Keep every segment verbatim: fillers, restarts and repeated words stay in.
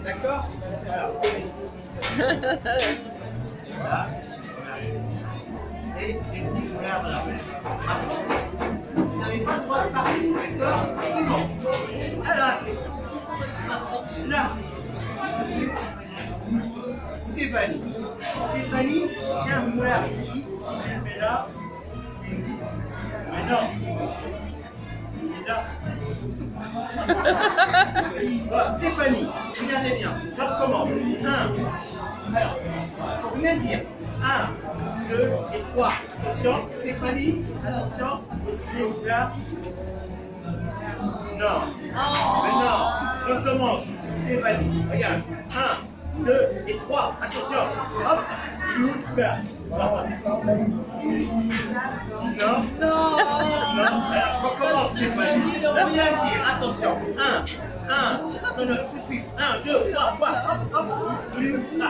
D'accord? Alors, voilà. Et des petits couleurs de la mer. Après, vous n'avez pas le droit de parler, d'accord? Bon. Alors, attention. Là. Stéphanie. Stéphanie, j'ai un foulard ici. Si je le mets là. Mais non. Il est là. Bon, Stéphanie, regardez bien. Je recommence. Un. Alors, pour bien dire. Un, deux et trois. Attention, Stéphanie. Attention. Est-ce qu'il est là? Non. Mais non. Je recommence. Stéphanie, regarde. Un. deux et trois, attention, hop, il est où le couleur? Non, non, non, alors je recommence Stéphanie, on vient de dire, attention, un, un, non, non, tout de suite, un, deux, trois, trois, hop, hop, il est où? Ah,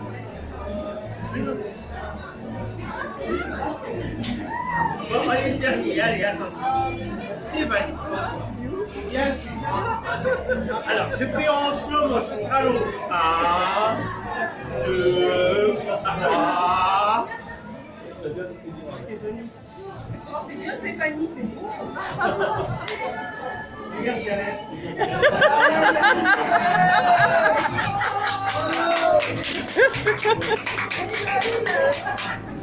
bon, allez, le dernier, allez, attention, Stéphanie. Bien. Alors, je fais en slow motion. Allons. Un, deux, trois. C'est bien Stéphanie, c'est beau. Regarde, Galette.